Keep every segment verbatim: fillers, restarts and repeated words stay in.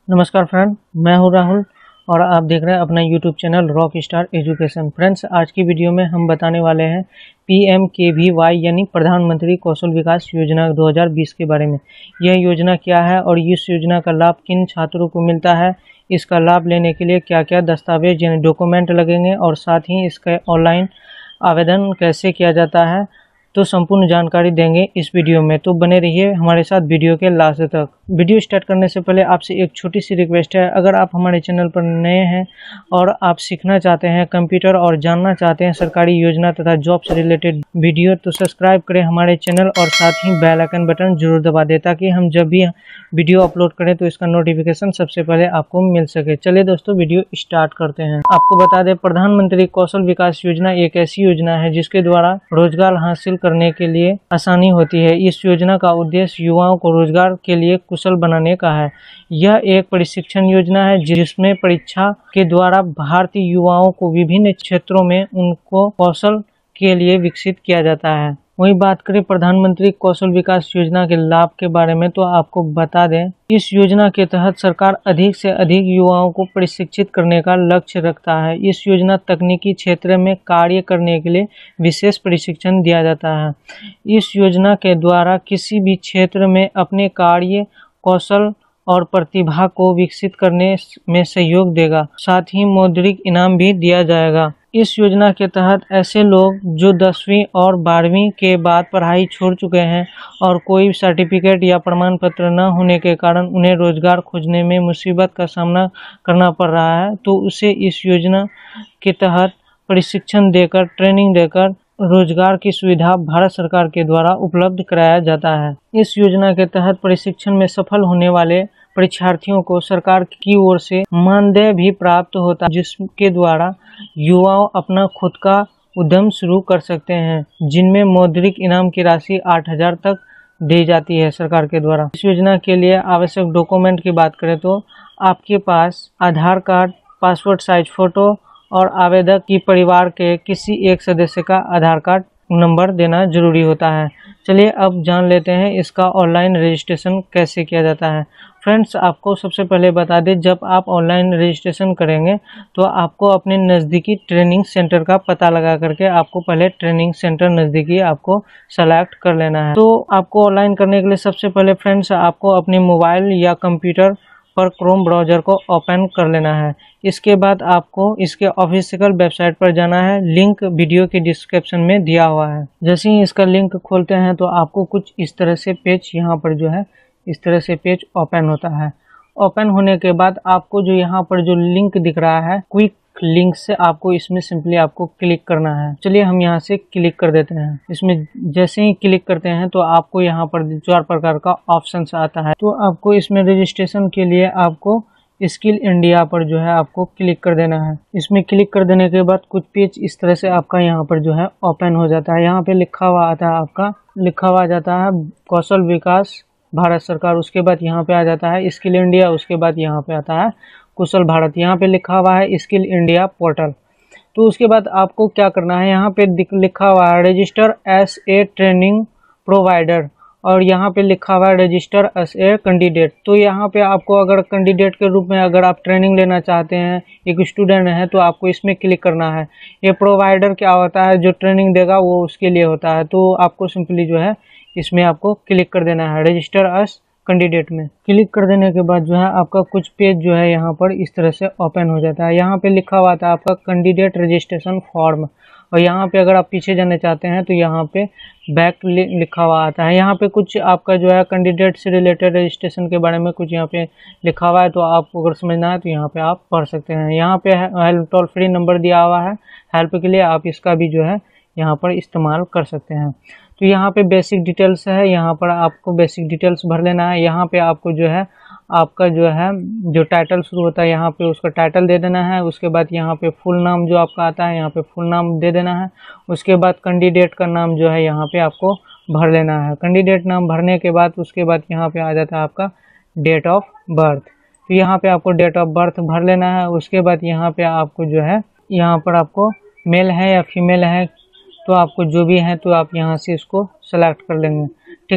नमस्कार फ्रेंड, मैं हूं राहुल और आप देख रहे हैं अपना YouTube channel rock star education. Friends, आज की वीडियो में हम बताने वाले हैं P M K V Y यानी प्रधानमंत्री कौशल विकास योजना दो हज़ार बीस के बारे में। यह योजना क्या है और इस योजना का लाभ किन छात्रों को मिलता है, इसका लाभ लेने के लिए क्या क्या दस्तावेज यानी डॉक्यूमेंट लगेंगे और साथ ही इसका ऑनलाइन आवेदन कैसे किया जाता है, तो संपूर्ण जानकारी देंगे इस वीडियो में। तो बने रहिए हमारे साथ वीडियो के लास्ट तक। वीडियो स्टार्ट करने से पहले आपसे एक छोटी सी रिक्वेस्ट है, अगर आप हमारे चैनल पर नए हैं और आप सीखना चाहते हैं कंप्यूटर और जानना चाहते हैं सरकारी योजना तथा जॉब से रिलेटेड वीडियो, तो सब्सक्राइब करें हमारे चैनल और साथ ही बेल आइकन बटन जरूर दबा दें ताकि हम जब भी वीडियो अपलोड करें तो इसका नोटिफिकेशन सबसे पहले आपको मिल सके। चलिए दोस्तों, वीडियो स्टार्ट करते हैं। आपको बता दें, प्रधानमंत्री कौशल विकास योजना एक ऐसी योजना है जिसके द्वारा रोजगार हासिल करने के लिए आसानी होती है। इस योजना का उद्देश्य युवाओं को रोजगार के लिए कुशल बनाने का है। यह एक प्रशिक्षण योजना है जिसमें परीक्षा के द्वारा भारतीय युवाओं को विभिन्न क्षेत्रों में उनको कौशल के लिए विकसित किया जाता है। वहीं बात करें प्रधानमंत्री कौशल विकास योजना के लाभ के बारे में, तो आपको बता दें, इस योजना के तहत सरकार अधिक से अधिक युवाओं को प्रशिक्षित करने का लक्ष्य रखता है। इस योजना तकनीकी क्षेत्र में कार्य करने के लिए विशेष प्रशिक्षण दिया जाता है। इस योजना के द्वारा किसी भी क्षेत्र में अपने कार्य कौशल और प्रतिभा को विकसित करने में सहयोग देगा। साथ ही मौद्रिक इनाम भी दिया जाएगा। इस योजना के तहत ऐसे लोग जो दसवीं और बारहवीं के बाद पढ़ाई छोड़ चुके हैं और कोई सर्टिफिकेट या प्रमाण पत्र न होने के कारण उन्हें रोजगार खोजने में मुसीबत का सामना करना पड़ रहा है, तो उसे इस योजना के तहत प्रशिक्षण देकर, ट्रेनिंग देकर रोजगार की सुविधा भारत सरकार के द्वारा उपलब्ध कराया जाता है। इस योजना के तहत प्रशिक्षण में सफल होने वाले परीक्षार्थियों को सरकार की ओर से मानदेय भी प्राप्त होता है, जिसके द्वारा युवाओं अपना खुद का उद्यम शुरू कर सकते हैं, जिनमें मौद्रिक इनाम की राशि आठ हजार तक दी जाती है सरकार के द्वारा। इस योजना के लिए आवश्यक डॉक्यूमेंट की बात करें तो आपके पास Aadhaar card, passport size photo और आवेदक की परिवार के किसी एक सदस्य का आधार कार्ड नंबर देना जरूरी होता है। चलिए अब जान लेते हैं इसका ऑनलाइन रजिस्ट्रेशन कैसे किया जाता है। फ्रेंड्स, आपको सबसे पहले बता दें, जब आप ऑनलाइन रजिस्ट्रेशन करेंगे तो आपको अपने नज़दीकी ट्रेनिंग सेंटर का पता लगा करके आपको पहले ट्रेनिंग सेंटर नज़दीकी आपको सेलेक्ट कर लेना है। तो आपको ऑनलाइन करने के लिए सबसे पहले फ्रेंड्स आपको अपने मोबाइल या कंप्यूटर पर क्रोम ब्राउज़र को ओपन कर लेना है। इसके बाद आपको इसके ऑफिशियल वेबसाइट पर जाना है। लिंक वीडियो के डिस्क्रिप्शन में दिया हुआ है। जैसे ही इसका लिंक खोलते हैं तो आपको कुछ इस तरह से पेज यहाँ पर जो है इस तरह से पेज ओपन होता है। ओपन होने के बाद आपको जो यहाँ पर जो लिंक दिख रहा है क्विक लिंक से आपको इसमें सिंपली आपको क्लिक करना है। चलिए हम यहाँ से क्लिक कर देते हैं। इसमें जैसे ही क्लिक करते हैं तो आपको यहाँ पर चार प्रकार का ऑप्शन आता है। तो आपको इसमें रजिस्ट्रेशन के लिए आपको स्किल इंडिया पर जो है आपको क्लिक कर देना है। इसमें क्लिक कर देने के बाद कुछ पेज इस तरह से आपका यहाँ पर जो है ओपन हो जाता है। यहाँ पे लिखा हुआ आता है, आपका लिखा हुआ आ जाता है कौशल विकास भारत सरकार। उसके बाद यहाँ पे आ जाता है स्किल इंडिया। उसके बाद यहाँ पे आता है कुशल भारत। यहाँ पे लिखा हुआ है स्किल इंडिया पोर्टल। तो उसके बाद आपको क्या करना है, यहाँ पे लिखा हुआ है register as a training provider और यहाँ पे लिखा हुआ है रजिस्टर एस ए कैंडिडेट। तो यहाँ पे आपको अगर कैंडिडेट के रूप में अगर आप ट्रेनिंग लेना चाहते हैं, एक स्टूडेंट है, तो आपको इसमें क्लिक करना है। ये प्रोवाइडर क्या होता है, जो ट्रेनिंग देगा वो उसके लिए होता है। तो आपको सिंपली जो है इसमें आपको क्लिक कर देना है रजिस्टर एस कैंडिडेट में। क्लिक कर देने के बाद जो है आपका कुछ पेज जो है यहाँ पर इस तरह से ओपन हो जाता है। यहाँ पे लिखा हुआ था आपका कैंडिडेट रजिस्ट्रेशन फॉर्म और यहाँ पे अगर आप पीछे जाना चाहते हैं तो यहाँ पे बैक लिखा हुआ आता है। यहाँ पे कुछ आपका जो है कैंडिडेट से रिलेटेड रजिस्ट्रेशन के बारे में कुछ यहाँ पे लिखा हुआ है, तो आपको अगर समझना है तो यहाँ पे आप पढ़ सकते हैं। यहाँ पे हेल्प टोल फ्री नंबर दिया हुआ है हेल्प के लिए, आप इसका भी जो है यहाँ पर इस्तेमाल कर सकते हैं। तो यहाँ पे बेसिक डिटेल्स है, यहाँ पर आपको बेसिक डिटेल्स भर लेना है। यहाँ पे आपको जो है आपका जो है जो टाइटल शुरू होता है यहाँ पे उसका टाइटल दे देना है। उसके बाद यहाँ पे फुल नाम जो आपका आता है यहाँ पे फुल नाम दे देना है। उसके बाद कैंडिडेट का नाम जो है यहाँ पे आपको भर लेना है। कैंडिडेट नाम भरने के बाद उसके बाद यहाँ पे आ जाता है आपका डेट ऑफ बर्थ। तो यहाँ पे आपको डेट ऑफ बर्थ भर लेना है। उसके बाद यहाँ पे आपको जो है यहाँ पर आपको मेल है या फीमेल है, तो आपको जो भी है तो आप यहाँ से इसको सेलेक्ट कर लेंगे, ठीक है।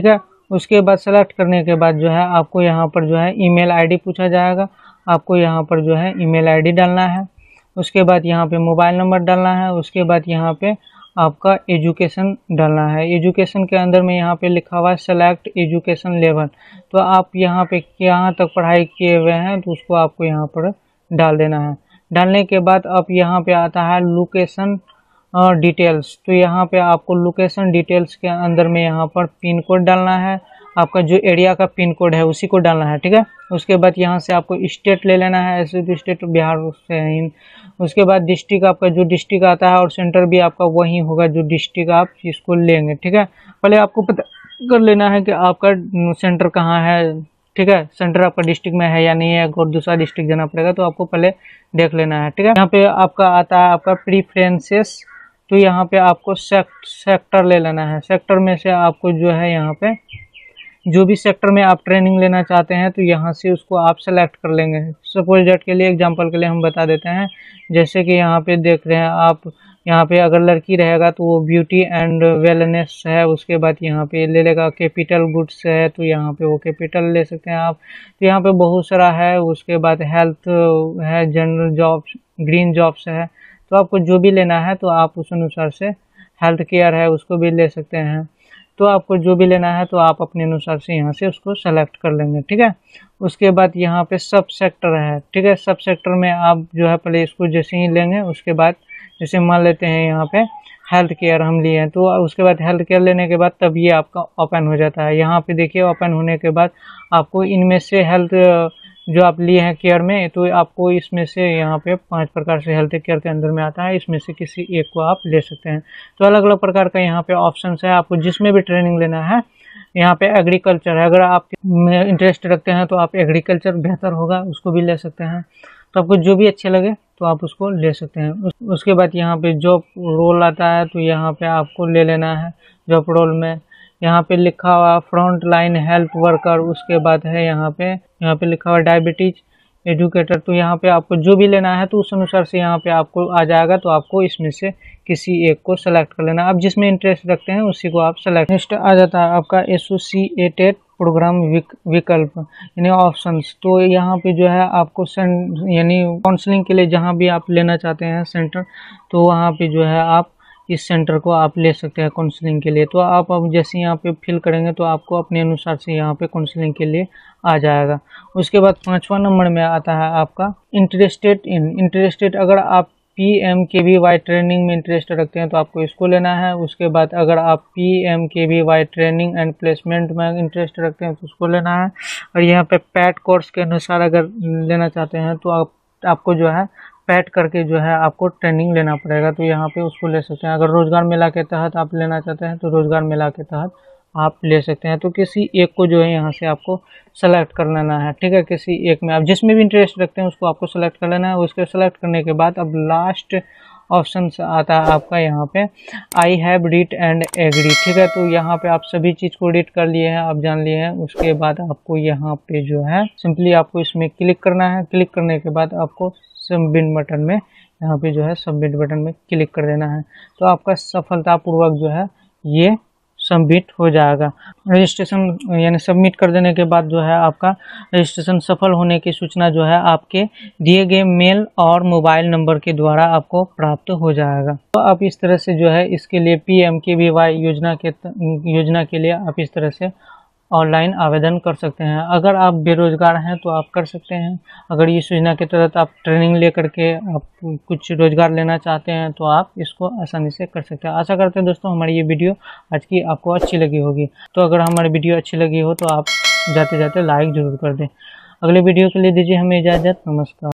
उसके बाद सेलेक्ट करने के बाद जो है आपको यहाँ पर जो है ईमेल आईडी पूछा जाएगा, आपको यहाँ पर जो है ईमेल आईडी डालना है। उसके बाद यहाँ पे मोबाइल नंबर डालना है। उसके बाद यहाँ पे आपका एजुकेशन डालना है। एजुकेशन के अंदर में यहाँ पे लिखा हुआ है सेलेक्ट एजुकेशन लेवल, तो आप यहाँ पे कहाँ तक पढ़ाई किए हुए हैं तो उसको आपको यहाँ पर डाल देना है। डालने के बाद अब यहाँ पे आता है लोकेशन डिटेल्स, तो यहाँ पे आपको लोकेशन डिटेल्स के अंदर में यहाँ पर पिन कोड डालना है, आपका जो एरिया का पिन कोड है उसी को डालना है, ठीक है। उसके बाद यहाँ से आपको स्टेट ले लेना है, ऐसे तो स्टेट बिहार से है। उसके बाद डिस्ट्रिक्ट, आपका जो डिस्ट्रिक्ट आता है और सेंटर भी आपका वही होगा जो डिस्ट्रिक्ट आप इसको लेंगे, ठीक है। पहले आपको पता कर लेना है कि आपका सेंटर कहाँ है, ठीक है। सेंटर आपका डिस्ट्रिक्ट में है या नहीं है, और दूसरा डिस्ट्रिक्ट जाना पड़ेगा तो आपको पहले देख लेना है, ठीक है। यहाँ पे आपका आता है आपका प्रीफ्रेंसेस, तो यहाँ पे आपको सेक्ट सेक्टर ले लेना है। सेक्टर में से आपको जो है यहाँ पे जो भी सेक्टर में आप ट्रेनिंग लेना चाहते हैं तो यहाँ से उसको आप सेलेक्ट कर लेंगे। सपोज डेट के लिए एग्जांपल के लिए हम बता देते हैं, जैसे कि यहाँ पे देख रहे हैं आप, यहाँ पे अगर लड़की रहेगा तो वो ब्यूटी एंड वेलनेस है। उसके बाद यहाँ पे ले लेगा कैपिटल गुड्स है, तो यहाँ पे वो कैपिटल ले सकते हैं आप। तो यहाँ पे बहुत सारा है। उसके बाद हेल्थ है, जनरल जॉब्स, ग्रीन जॉब्स है, तो आपको जो भी लेना है तो आप उस अनुसार से, हेल्थ केयर है उसको भी ले सकते हैं। तो आपको जो भी लेना है तो आप अपने अनुसार से यहाँ से उसको सेलेक्ट कर लेंगे, ठीक है। उसके बाद यहाँ पे सब सेक्टर है, ठीक है। सब सेक्टर में आप जो है पहले इसको जैसे ही लेंगे, उसके बाद जैसे मान लेते हैं यहाँ पे हेल्थ केयर हम लिए हैं, तो उसके बाद हेल्थ केयर लेने के बाद तब ये आपका ओपन हो जाता है। यहाँ पे देखिए ओपन होने के बाद आपको इनमें से हेल्थ जो आप लिए हैं केयर में, तो आपको इसमें से यहाँ पे पांच प्रकार से हेल्थ केयर के अंदर में आता है, इसमें से किसी एक को आप ले सकते हैं। तो अलग अलग प्रकार का यहाँ पे ऑप्शंस है, आपको जिसमें भी ट्रेनिंग लेना है। यहाँ पे एग्रीकल्चर है, अगर आप इंटरेस्ट रखते हैं तो आप एग्रीकल्चर बेहतर होगा, उसको भी ले सकते हैं। तो आपको जो भी अच्छे लगे तो आप उसको ले सकते हैं। उस, उसके बाद यहाँ पे जॉब रोल आता है, तो यहाँ पे आपको ले लेना है जॉब रोल में। यहाँ पे लिखा हुआ फ्रंट लाइन हेल्थ वर्कर, उसके बाद है यहाँ पे यहाँ पे लिखा हुआ डायबिटीज एजुकेटर, तो यहाँ पे आपको जो भी लेना है तो उस अनुसार से यहाँ पे आपको आ जाएगा। तो आपको इसमें से किसी एक को सेलेक्ट कर लेना, आप जिसमें इंटरेस्ट रखते हैं उसी को आप सेलेक्ट। नेक्स्ट आ जाता है आपका एसोसिएटेड प्रोग्राम विकल्प यानी ऑप्शंस, तो यहाँ पे जो है आपको यानी काउंसलिंग के लिए जहाँ भी आप लेना चाहते हैं सेंटर, तो वहाँ पे जो है आप इस सेंटर को आप ले सकते हैं काउंसलिंग के लिए। तो आप अब जैसे यहाँ पे फिल करेंगे तो आपको अपने अनुसार से यहाँ पे काउंसलिंग के लिए आ जाएगा। उसके बाद पांचवा नंबर में आता है आपका इंटरेस्टेड इन इंटरेस्टेड अगर आप P M K V Y training में इंटरेस्ट रखते हैं तो आपको इसको लेना है। उसके बाद अगर आप P M K V Y training and placement में इंटरेस्ट रखते हैं तो उसको लेना है। और यहाँ पे पैट कोर्स के अनुसार अगर लेना चाहते हैं तो आप आपको जो है पैट करके जो है आपको ट्रेनिंग लेना पड़ेगा, तो यहाँ पे उसको ले सकते हैं। अगर रोजगार मेला के तहत आप लेना चाहते हैं तो रोजगार मेला के तहत आप ले सकते हैं। तो किसी एक को जो है यहाँ से आपको सेलेक्ट कर लेना है, ठीक है। किसी एक में आप जिसमें भी इंटरेस्ट रखते हैं उसको आपको सेलेक्ट कर लेना है। उसको सेलेक्ट करने के बाद अब लास्ट ऑप्शन आता है आपका यहाँ पे I have read and agree, ठीक है। तो यहाँ पे आप सभी चीज़ को रीड कर लिए हैं, आप जान लिए हैं। उसके बाद आपको यहाँ पे जो है सिंपली आपको इसमें क्लिक करना है। क्लिक करने के बाद आपको सबमिट बटन में यहाँ पे जो है सबमिट बटन में क्लिक कर देना है। तो आपका सफलतापूर्वक जो है ये सबमिट हो जाएगा। रजिस्ट्रेशन यानी सबमिट कर देने के बाद जो है आपका रजिस्ट्रेशन सफल होने की सूचना जो है आपके दिए गए मेल और मोबाइल नंबर के द्वारा आपको प्राप्त हो जाएगा। तो आप इस तरह से जो है इसके लिए P M K V Y योजना के योजना के लिए आप इस तरह से ऑनलाइन आवेदन कर सकते हैं। अगर आप बेरोजगार हैं तो आप कर सकते हैं। अगर इस योजना के तहत आप ट्रेनिंग ले करके आप कुछ रोजगार लेना चाहते हैं तो आप इसको आसानी से कर सकते हैं। आशा करते हैं दोस्तों हमारी ये वीडियो आज की आपको अच्छी लगी होगी। तो अगर हमारी वीडियो अच्छी लगी हो तो आप जाते जाते लाइक जरूर कर दें। अगले वीडियो के लिए दीजिए हमें इजाज़त। नमस्कार।